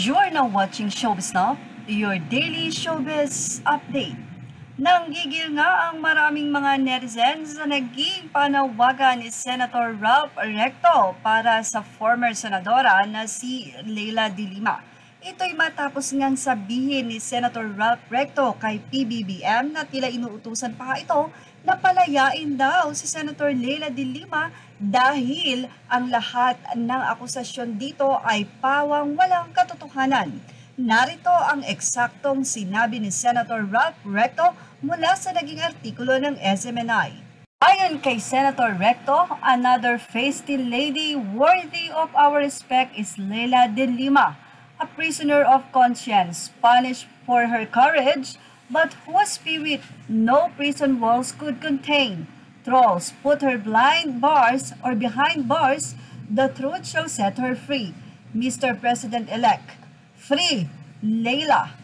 You're now watching Showbiz Now, your daily showbiz update. Nanggigil nga ang maraming mga netizens na naging panawagan ni Senator Recto para sa former senadora na si Leila de Lima. Ito'y matapos ngang sabihin ni Senator Recto kay PBBM na tila inuutusan pa ito na palayain daw si Senator Leila de Lima dahil ang lahat ng akusasyon dito ay pawang walang katotohanan. Narito ang eksaktong sinabi ni Senator Recto mula sa naging artikulo ng SMNI. Ayon kay Senator Recto, another feisty lady worthy of our respect is Leila de Lima, a prisoner of conscience, punished for her courage, but whose spirit no prison walls could contain. Trolls put her behind bars, the truth shall set her free. Mr. President-elect, free Leila.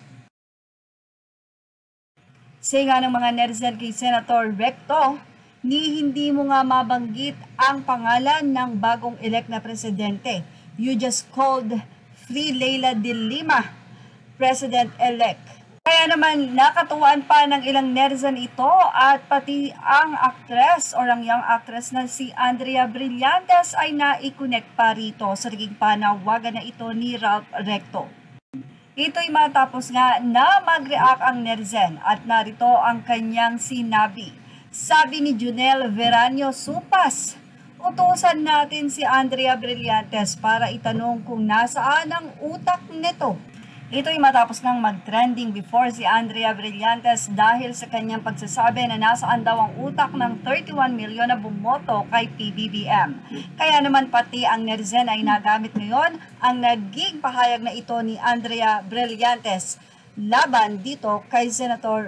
Say nga ng mga netizen kay Senator Recto, hindi mo nga mabanggit ang pangalan ng bagong elect na presidente. You just called free Leila de Lima, President-elect. Kaya naman nakatuwaan pa ng ilang netizen ito at pati ang actress o ang young actress na si Andrea Brillantes ay naikunek pa rito sa naging panawagan na ito ni Recto. Ito'y matapos nga na mag-react ang netizen at narito ang kanyang sinabi. Sabi ni Junel Veranio Supas, utusan natin si Andrea Brillantes para itanong kung nasaan ang utak nito. Ito'y matapos nang mag-trending before si Andrea Brillantes dahil sa kanyang pagsasabi na nasaan daw ang utak ng 31 milyon na bumoto kay PBBM. Kaya naman pati ang netizen ay nagamit ngayon ang naging pahayag na ito ni Andrea Brillantes laban dito kay Senator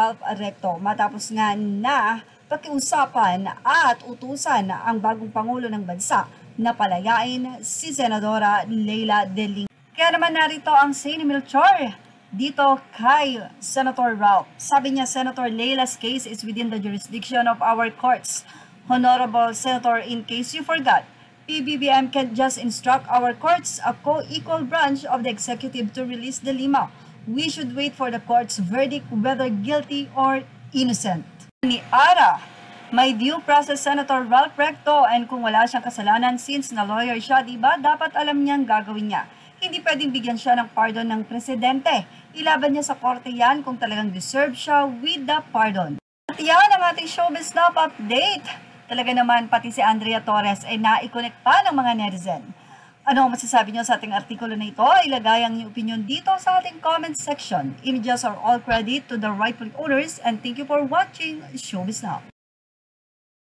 Recto matapos nga na pakiusapan at utusan ang bagong Pangulo ng Bansa na palayain si Senadora Leila de Lima. Kaya naman narito ang Say ni Melchor dito kay Senator Ralph. Sabi niya, Senator Leila's case is within the jurisdiction of our courts. Honorable Senator, in case you forgot, PBBM can just instruct our courts, a co-equal branch of the executive, to release de Lima. We should wait for the court's verdict whether guilty or innocent. Ni Ara, may due process Senator Recto, and kung wala siyang kasalanan since na lawyer siya, diba dapat alam niyang gagawin niya. Hindi pwedeng bigyan siya ng pardon ng presidente. Ilaban niya sa korte yan kung talagang deserve siya with the pardon. At yan ang ating Showbiz Now update. Talaga naman pati si Andrea Torres ay naikonek pa ng mga netizen. Ano ang masasabi niyo sa ating artikulo na ito? Ilagay ang iyong opinion dito sa ating comment section. Images are all credit to the rightful owners, and thank you for watching Showbiz Now.